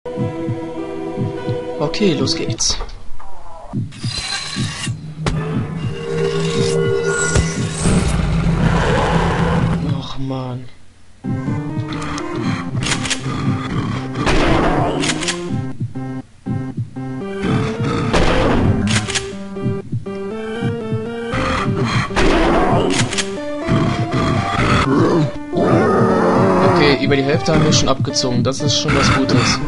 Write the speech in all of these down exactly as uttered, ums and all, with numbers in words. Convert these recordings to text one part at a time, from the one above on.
Okay, los geht's. Och Mann. Okay, über die Hälfte haben wir schon abgezogen. Das ist schon was Gutes.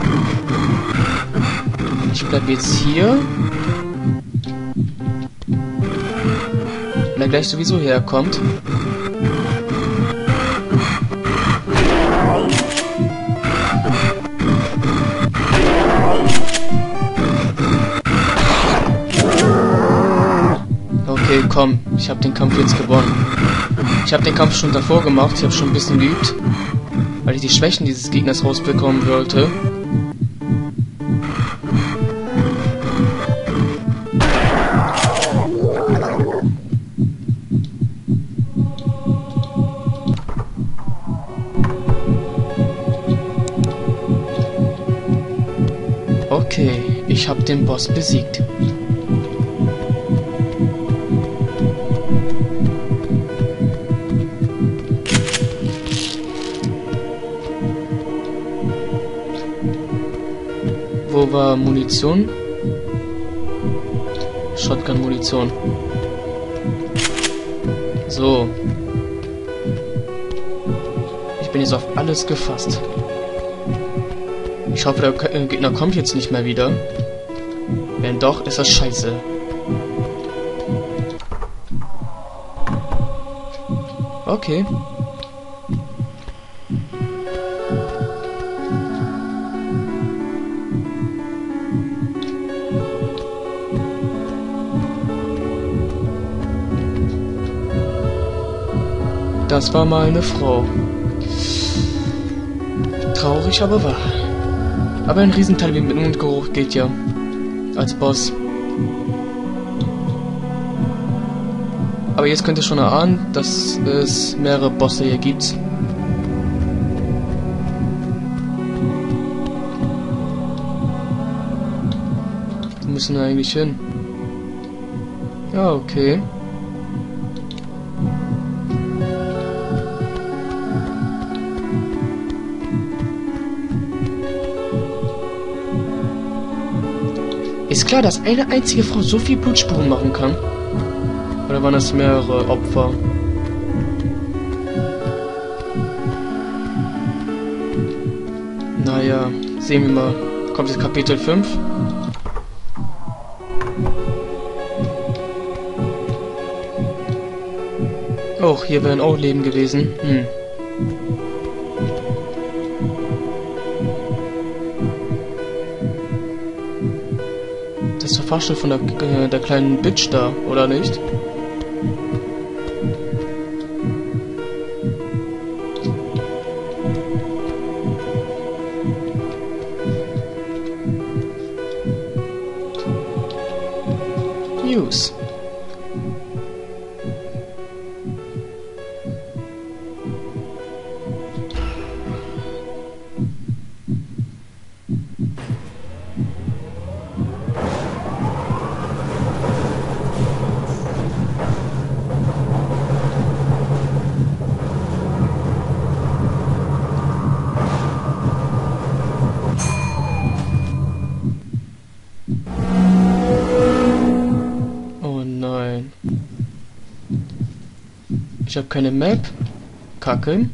Ich bleibe jetzt hier. Wenn er gleich sowieso herkommt. Okay, komm. Ich habe den Kampf jetzt gewonnen. Ich habe den Kampf schon davor gemacht. Ich habe schon ein bisschen geübt. Weil ich die Schwächen dieses Gegners rausbekommen wollte. Okay, ich habe den Boss besiegt. Wo war Munition? Shotgun-Munition. So. Ich bin jetzt auf alles gefasst. Ich hoffe, der Gegner kommt jetzt nicht mehr wieder. Wenn doch, ist das scheiße. Okay. Das war mal eine Frau. Traurig, aber wahr. Aber ein Riesenteil wie mit Mundgeruch geht ja. Als Boss. Aber jetzt könnt ihr schon erahnen, dass es mehrere Bosse hier gibt. Wo müssen wir eigentlich hin? Ja, okay. Ist klar, dass eine einzige Frau so viel Blutspuren machen kann? Oder waren das mehrere Opfer? Naja, sehen wir mal. Kommt jetzt Kapitel fünf? Oh, hier wären auch Leben gewesen. Hm. Das ist der Fahrstuhl von der, äh, der kleinen Bitch da, oder nicht? News. Ich habe keine Map. Kacke.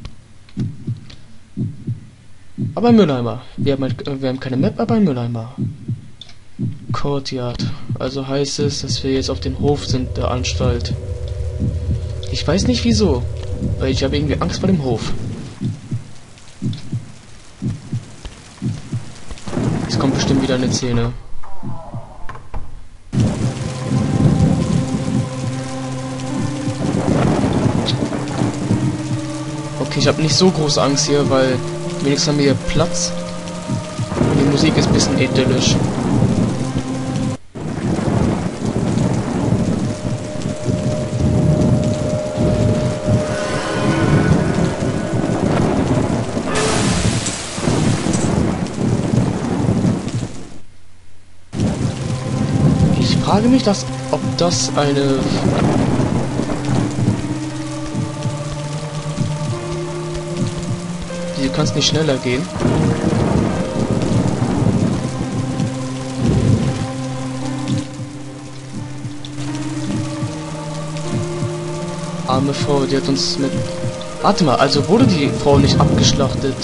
Aber ein Mülleimer. Wir haben, halt, wir haben keine Map, aber ein Mülleimer. Courtyard. Also heißt es, dass wir jetzt auf dem Hof sind der Anstalt. Ich weiß nicht wieso. Weil ich habe irgendwie Angst vor dem Hof. Es kommt bestimmt wieder eine Szene. Okay, ich habe nicht so große Angst hier, weil wenigstens haben wir hier Platz. Und die Musik ist ein bisschen idyllisch. frage mich, dass, ob das eine... Hier kann es nicht schneller gehen. Arme Frau, die hat uns mit... Warte mal, also wurde die Frau nicht abgeschlachtet?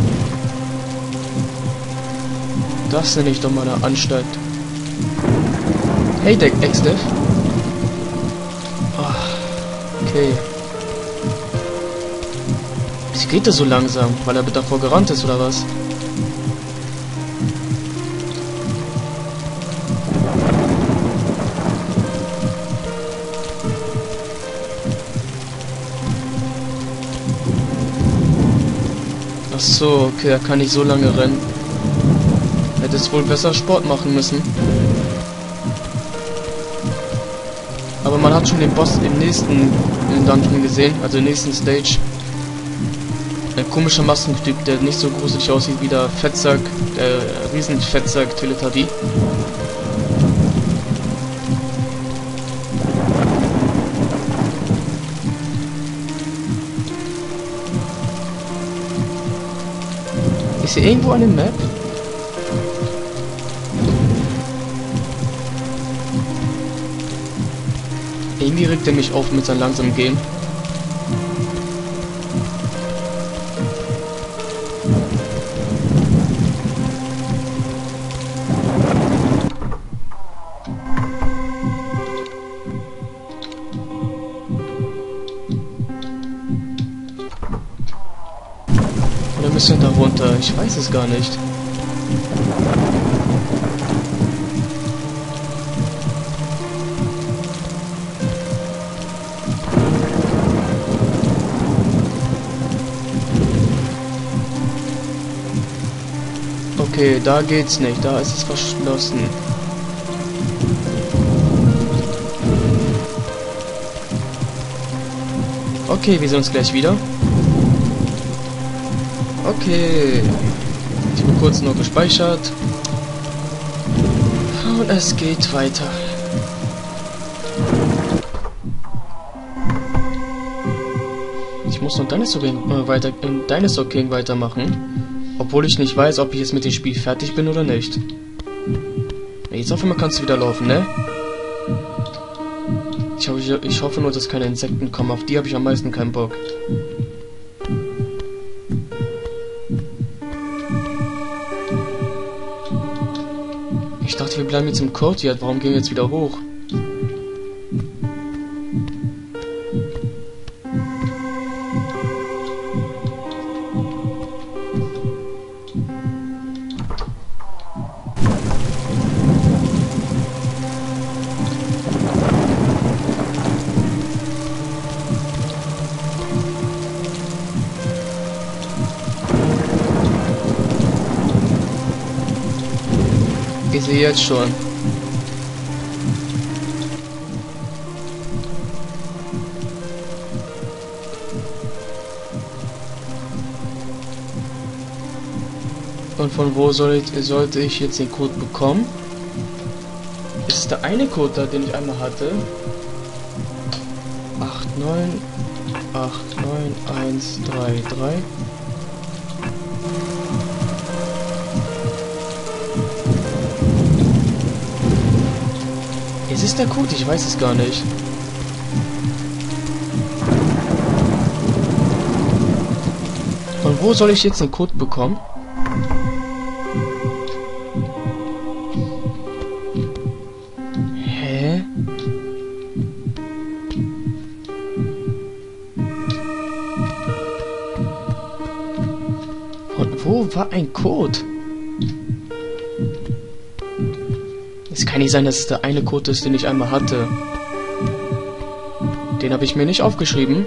Das nenne ich doch mal eine Anstalt. Hey, Deck Ex-Dev. Oh, okay. Wie geht das so langsam? Weil er davor gerannt ist, oder was? Ach so, okay, er kann nicht so lange rennen. Hätte es wohl besser Sport machen müssen. Aber man hat schon den Boss im nächsten Dungeon gesehen, also im nächsten Stage. Ein komischer Maskentyp, der nicht so gruselig aussieht wie der Fettsack, der Riesenfettsack Teletubby. Ist hier irgendwo eine Map? Irgendwie regt er mich auf mit seinem langsamen Gehen. Oder müssen wir da runter? Ich weiß es gar nicht. Okay, da geht's nicht. Da ist es verschlossen. Okay, wir sehen uns gleich wieder. Okay. Ich habe kurz nur gespeichert. Und es geht weiter. Ich muss noch Dinosaur King äh, weiter, äh, Dinosaur King weitermachen. Obwohl ich nicht weiß, ob ich jetzt mit dem Spiel fertig bin oder nicht. Jetzt auf einmal kannst du wieder laufen, ne? Ich hoffe, ich hoffe nur, dass keine Insekten kommen. Auf die habe ich am meisten keinen Bock. Ich dachte, wir bleiben jetzt im Courtyard. Warum gehen wir jetzt wieder hoch? Ich sehe jetzt schon. Und von wo soll ich, sollte ich jetzt den Code bekommen? Ist es der eine Code da, den ich einmal hatte? acht neun acht neun eins drei drei. Es ist der Code, ich weiß es gar nicht. Und wo soll ich jetzt den Code bekommen? Hä? Und wo war ein Code? Es kann nicht sein, dass es der eine Code ist, den ich einmal hatte. Den habe ich mir nicht aufgeschrieben.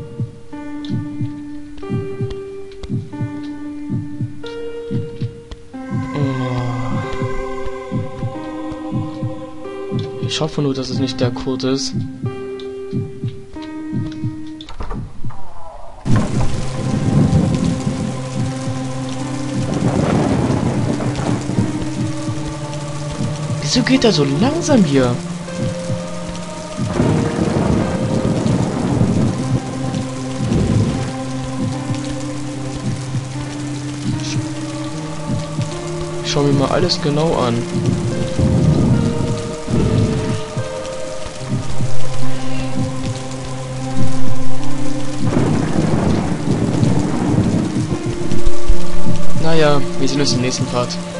Ich hoffe nur, dass es nicht der Code ist. Wieso geht er so langsam hier? Ich schau mir mal alles genau an. Naja, wir sehen uns im nächsten Part.